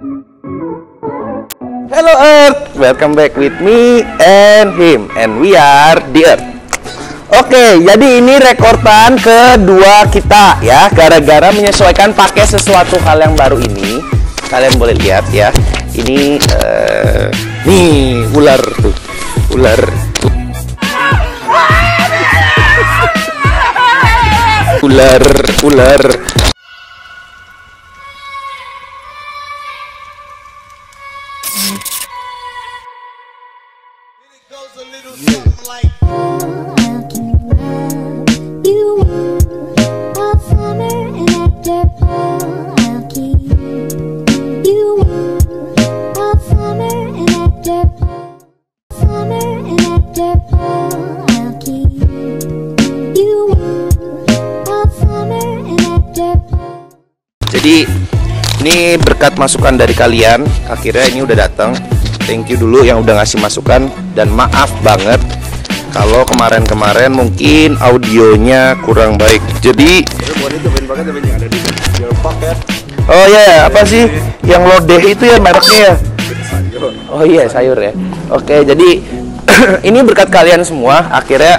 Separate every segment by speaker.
Speaker 1: Hello Earth, welcome back with me and him, and we are the Earth. Oke, jadi ini rekordan kedua kita ya, gara-gara menyesuaikan pakai sesuatu hal yang baru ini. Kalian boleh lihat ya, ini nih ular tuh, ular. Ular. Jadi ini berkat masukan dari kalian, akhirnya ini udah datang. Thank you dulu yang udah ngasih masukan, dan maaf banget kalau kemarin-kemarin mungkin audionya kurang baik. Jadi oh ya, apa sih yang lodeh itu ya mereknya ya? Oh iya, sayur ya. Oke, jadi ini berkat kalian semua, akhirnya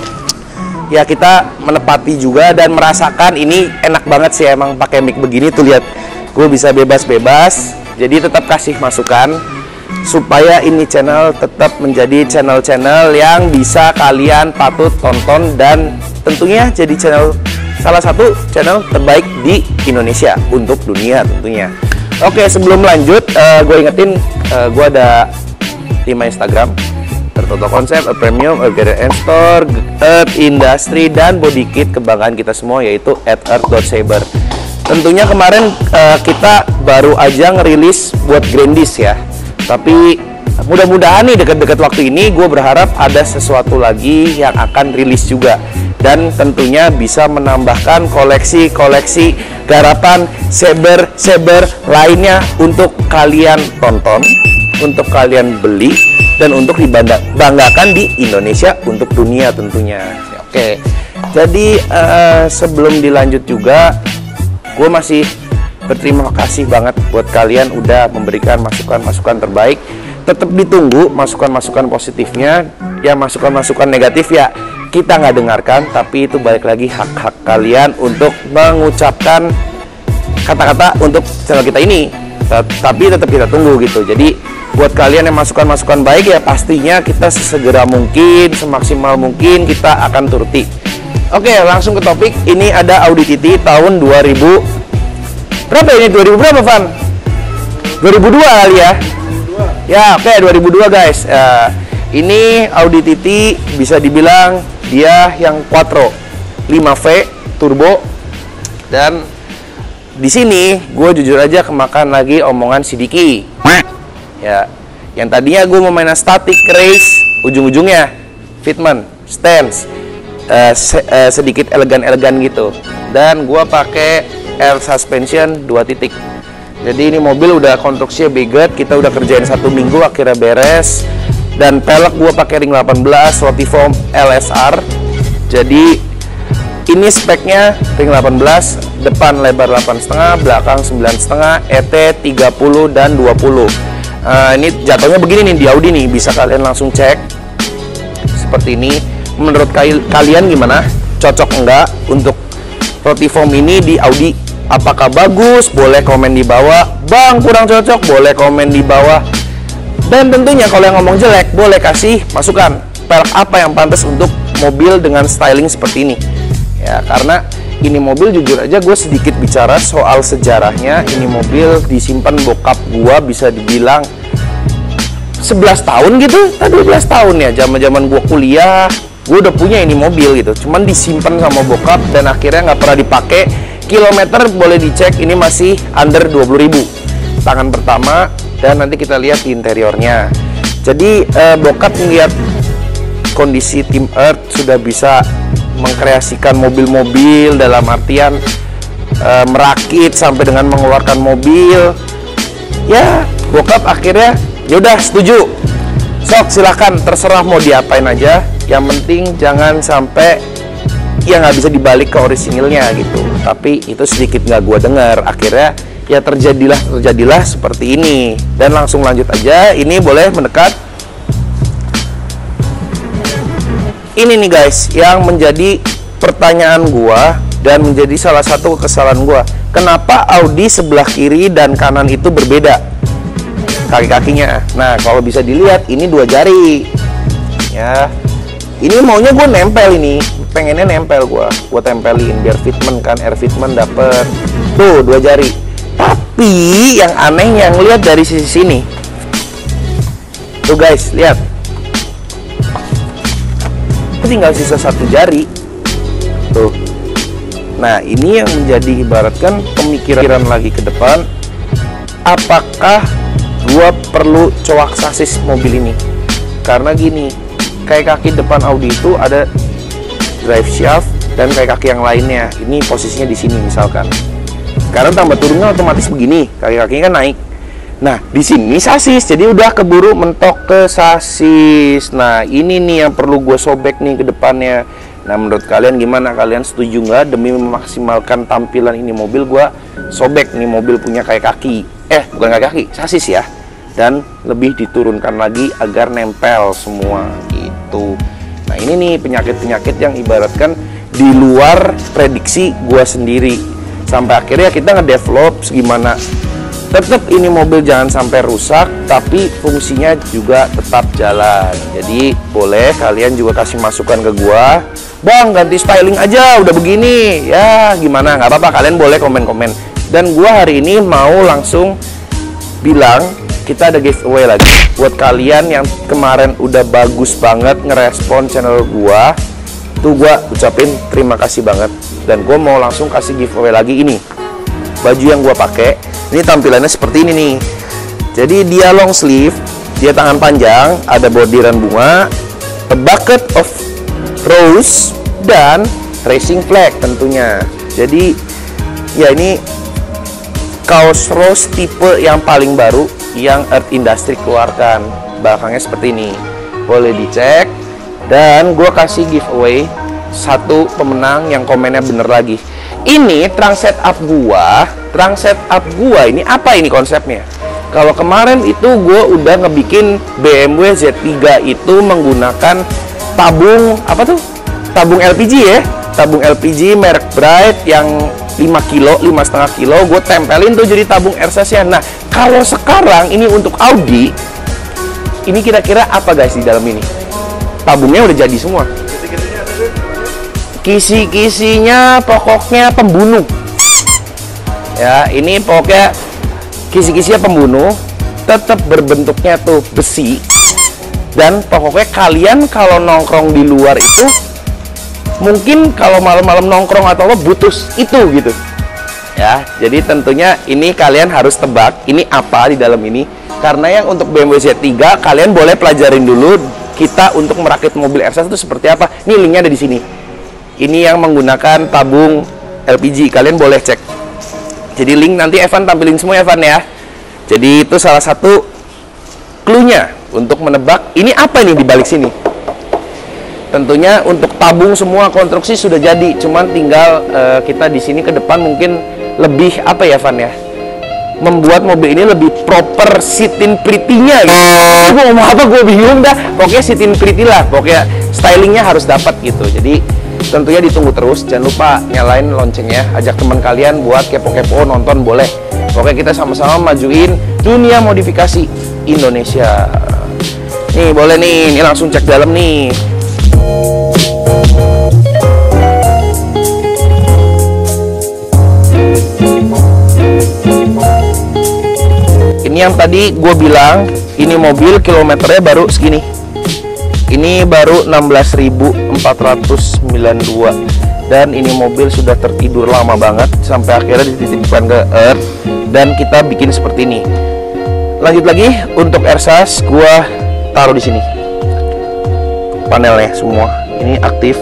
Speaker 1: ya kita menepati juga dan merasakan ini enak banget sih emang pakai mic begini tuh. Lihat, gue bisa bebas-bebas. Jadi tetap kasih masukan supaya ini channel tetap menjadi channel-channel yang bisa kalian patut tonton, dan tentunya jadi salah satu channel terbaik di Indonesia untuk dunia tentunya. Oke, sebelum lanjut, gue ingetin gue ada 5 Instagram: Toto Konsep, Premium, Garden Store, Earth Industry, dan Bodykit, kebanggaan kita semua, yaitu @earth.saber. Tentunya kemarin kita baru aja ngerilis buat Grandis ya, tapi mudah-mudahan nih dekat-dekat waktu ini gue berharap ada sesuatu lagi yang akan rilis juga, dan tentunya bisa menambahkan koleksi-koleksi garapan saber lainnya untuk kalian tonton, untuk kalian beli, dan untuk dibanggakan di Indonesia untuk dunia tentunya. Oke, jadi sebelum dilanjut juga, gue masih berterima kasih banget buat kalian udah memberikan masukan-masukan terbaik. Tetap ditunggu masukan-masukan positifnya. Ya, masukan-masukan negatif ya kita nggak dengarkan, tapi itu balik lagi hak-hak kalian untuk mengucapkan kata-kata untuk channel kita ini. Tapi tetap kita tunggu gitu. Jadi buat kalian yang masukan-masukan baik, ya pastinya kita sesegera mungkin, semaksimal mungkin kita akan turuti. Oke, langsung ke topik. Ini ada Audi TT tahun 2000 berapa ini? 2000 berapa, Van? 2002 kali ya? 2002. Ya, oke, 2002 guys. Ini Audi TT bisa dibilang dia yang Quattro 5V turbo, dan di sini gue jujur aja kemakan lagi omongan si Diki. Ya, yang tadinya gue mau mainan static race, ujung-ujungnya fitment, stance, sedikit elegan-elegan gitu. Dan gue pakai air suspension 2 titik. Jadi ini mobil udah konstruksinya biget, kita udah kerjain 1 minggu akhirnya beres. Dan pelek gue pakai ring 18 Rotiform LSR. Jadi ini speknya ring 18, depan lebar 8,5, belakang 9,5, ET 30 dan 20. Ini jatuhnya begini nih di Audi nih, bisa kalian langsung cek seperti ini. Menurut kalian gimana? Cocok enggak untuk Rotiform ini di Audi? Apakah bagus? Boleh komen di bawah. Bang, kurang cocok? Boleh komen di bawah. Dan tentunya kalau yang ngomong jelek, boleh kasih masukan pelek apa yang pantas untuk mobil dengan styling seperti ini. Ya, karena ini mobil jujur aja gue sedikit bicara soal sejarahnya. Ini mobil disimpan bokap gue bisa dibilang 11 tahun gitu, 12 tahun ya. Zaman gue kuliah, gue udah punya ini mobil gitu. Cuman disimpan sama bokap dan akhirnya nggak pernah dipakai. Kilometer boleh dicek, ini masih under 20.000 tangan pertama, dan nanti kita lihat di interiornya. Jadi bokap ngeliat kondisi tim Earth sudah bisa mengkreasikan mobil-mobil, dalam artian merakit sampai dengan mengeluarkan mobil. Ya, bokap akhirnya yaudah setuju. Sok silahkan, terserah mau diapain aja. Yang penting jangan sampai ya nggak bisa dibalik ke orisinilnya gitu. Tapi itu sedikit nggak gue dengar. Akhirnya ya terjadilah seperti ini. Dan langsung lanjut aja, ini boleh mendekat. Ini nih guys yang menjadi pertanyaan gua dan menjadi salah satu kesalahan gua. Kenapa Audi sebelah kiri dan kanan itu berbeda kaki-kakinya? Nah, kalau bisa dilihat ini 2 jari. Ya. Ini maunya gue nempel ini, pengennya nempel gue tempelin biar fitment kan, air fitment dapet. Tuh 2 jari. Tapi yang aneh yang lihat dari sisi sini. Tuh guys, lihat. Tinggal sisa 1 jari. Tuh. Nah, ini yang menjadi ibaratkan pemikiran lagi ke depan. Apakah gua perlu coak sasis mobil ini? Karena gini, kayak kaki depan Audi itu ada drive shaft dan kayak kaki yang lainnya. Ini posisinya di sini misalkan. Sekarang tambah turunnya otomatis begini, kaki-kakinya kan naik. Nah, di sini sasis, jadi udah keburu mentok ke sasis. Nah, ini nih yang perlu gue sobek nih ke depannya. Nah, menurut kalian gimana? Kalian setuju nggak? Demi memaksimalkan tampilan ini mobil, gue sobek nih mobil punya kayak kaki. Bukan kayak kaki, sasis ya. Dan lebih diturunkan lagi agar nempel semua gitu. Nah, ini nih penyakit-penyakit yang ibaratkan di luar prediksi gue sendiri. Sampai akhirnya kita ngedevelop gimana tetap ini mobil jangan sampai rusak, tapi fungsinya juga tetap jalan. Jadi boleh kalian juga kasih masukan ke gua, bang ganti styling aja udah begini ya, gimana, nggak apa-apa, kalian boleh komen-komen. Dan gua hari ini mau langsung bilang kita ada giveaway lagi buat kalian yang kemarin udah bagus banget ngerespon channel gua. Tuh gua ucapin terima kasih banget. Dan gua mau langsung kasih giveaway lagi ini. Baju yang gua pakai ini tampilannya seperti ini nih. Jadi dia long sleeve, dia tangan panjang, ada bordiran bunga, a bucket of rose, dan racing flag tentunya. Jadi ya ini kaos rose tipe yang paling baru yang Earth Industry keluarkan. Belakangnya seperti ini. Boleh dicek. Dan gue kasih giveaway 1 pemenang yang komennya bener lagi. Ini trunk setup gua ini apa ini konsepnya? Kalau kemarin itu gua udah ngebikin BMW Z3 itu menggunakan tabung apa tuh? Tabung LPG ya. Tabung LPG merek Bright yang 5 kilo, 5,5 kilo gue tempelin tuh jadi tabung RSS-nya. Nah, kalau sekarang ini untuk Audi, ini kira-kira apa guys di dalam ini? Tabungnya udah jadi semua. Kisi-kisinya pokoknya pembunuh. Ya, ini pokoknya kisi-kisinya pembunuh, tetap berbentuknya tuh besi. Dan pokoknya kalian kalau nongkrong di luar itu mungkin kalau malam-malam nongkrong atau apa butuh itu gitu. Ya, jadi tentunya ini kalian harus tebak ini apa di dalam ini. Karena yang untuk BMW Z3 kalian boleh pelajarin dulu kita untuk merakit mobil RS itu seperti apa. Ini linknya ada di sini. Ini yang menggunakan tabung LPG, kalian boleh cek. Jadi link nanti Evan tampilin semua Evan ya. Jadi itu salah satu clue-nya untuk menebak ini apa ini di balik sini. Tentunya untuk tabung semua konstruksi sudah jadi, cuman tinggal kita di sini ke depan mungkin lebih apa ya Evan ya, membuat mobil ini lebih proper sit-in pretty-nya gitu. Gue ngomong apa gue bingung dah. Pokoknya sit-in pretty lah, pokoknya stylingnya harus dapat gitu. Jadi tentunya ditunggu terus, jangan lupa nyalain loncengnya, ajak teman kalian buat kepo-kepo nonton boleh. Pokoknya kita sama-sama majuin dunia modifikasi Indonesia. Nih boleh nih, ini langsung cek dalam nih. Ini yang tadi gue bilang, ini mobil kilometernya baru segini. Ini baru 16.492 dan ini mobil sudah tertidur lama banget sampai akhirnya dititipkan ke Earth dan kita bikin seperti ini. Lanjut lagi untuk ersas gua taruh di sini. Panelnya semua ini aktif.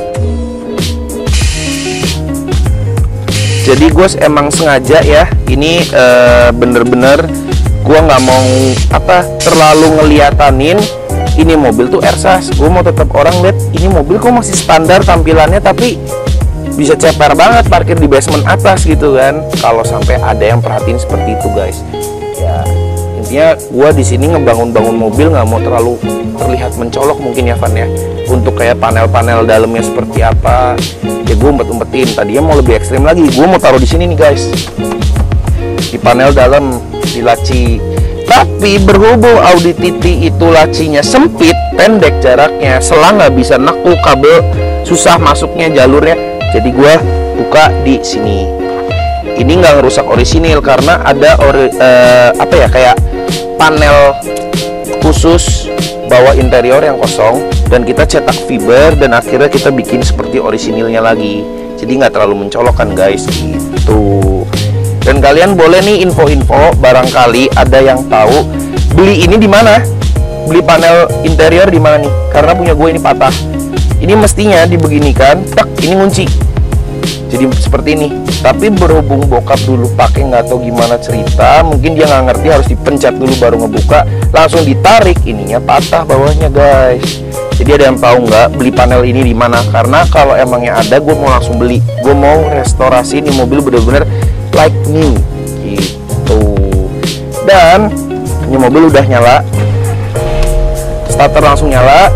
Speaker 1: Jadi gue emang sengaja ya, ini bener-bener gua nggak mau apa terlalu ngeliatanin ini mobil tuh ersas. Gue mau tetap orang lihat ini mobil kok masih standar tampilannya, tapi bisa ceper banget parkir di basement atas gitu kan, kalau sampai ada yang perhatiin seperti itu guys. Ya intinya gue di sini ngebangun mobil nggak mau terlalu terlihat mencolok mungkin ya Van ya. Untuk kayak panel-panel dalamnya seperti apa ya gue umpet-umpetin. Tadinya mau lebih ekstrim lagi, gue mau taruh di sini nih guys, di panel dalam, di laci. Tapi berhubung Audi TT itu lacinya sempit, pendek jaraknya, selang nggak bisa neku, kabel susah masuknya jalurnya, jadi gue buka di sini. Ini nggak ngerusak orisinil karena ada apa ya, kayak panel khusus bawah interior yang kosong, dan kita cetak fiber dan akhirnya kita bikin seperti orisinilnya lagi, jadi nggak terlalu mencolok kan guys gitu. Dan kalian boleh nih info-info, barangkali ada yang tahu beli ini di mana, beli panel interior di mana nih, karena punya gue ini patah. Ini mestinya dibeginikan, tak ini ngunci, jadi seperti ini. Tapi berhubung bokap dulu pakai nggak tahu gimana cerita, mungkin dia nggak ngerti harus dipencet dulu baru ngebuka, langsung ditarik, ininya patah bawahnya guys. Jadi ada yang tahu nggak beli panel ini di mana? Karena kalau emangnya ada, gue mau langsung beli. Gue mau restorasi ini mobil bener-bener like new gitu. Dan ini mobil udah nyala, starter langsung nyala,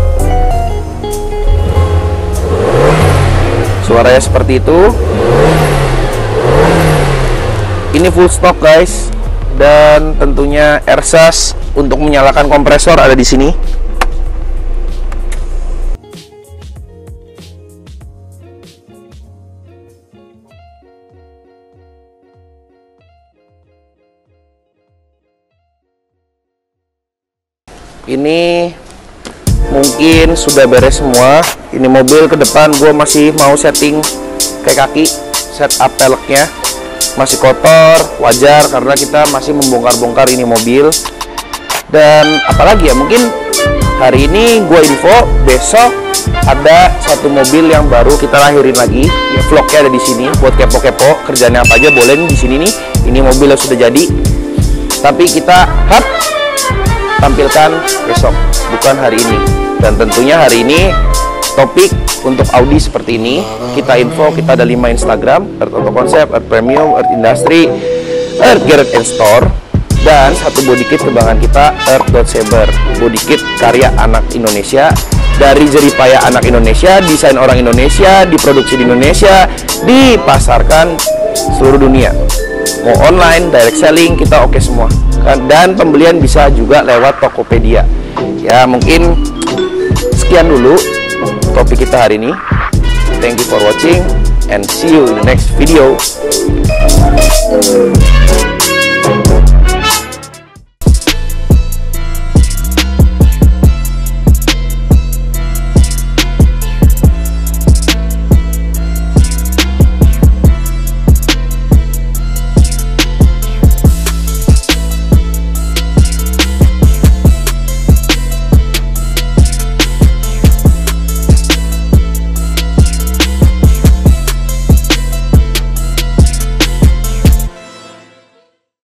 Speaker 1: suaranya seperti itu. Ini full stock guys, dan tentunya ersas untuk menyalakan kompresor ada di sini. Ini mungkin sudah beres semua. Ini mobil ke depan gue masih mau setting kayak kaki, setup peleknya masih kotor, wajar karena kita masih membongkar-bongkar ini mobil. Dan apalagi ya, mungkin hari ini gue info, besok ada satu mobil yang baru kita lahirin lagi. Ya, vlognya ada di sini buat kepo-kepo, kerjanya apa aja boleh nih di sini nih. Ini mobil yang sudah jadi, tapi kita tampilkan besok, bukan hari ini. Dan tentunya hari ini topik untuk Audi seperti ini. Kita info, kita ada 5 Instagram, Earth Auto Concept, Earth Premium, Earth Industry, Earth Garage and Store, dan satu body kit kebanggaan kita, Earth.Saber, body kit karya anak Indonesia, dari jeripaya anak Indonesia, desain orang Indonesia, diproduksi di Indonesia, dipasarkan seluruh dunia. Mau online, direct selling, kita oke semua. Dan pembelian bisa juga lewat Tokopedia. Ya mungkin sekian dulu topik kita hari ini. Thank you for watching and see you in the next video.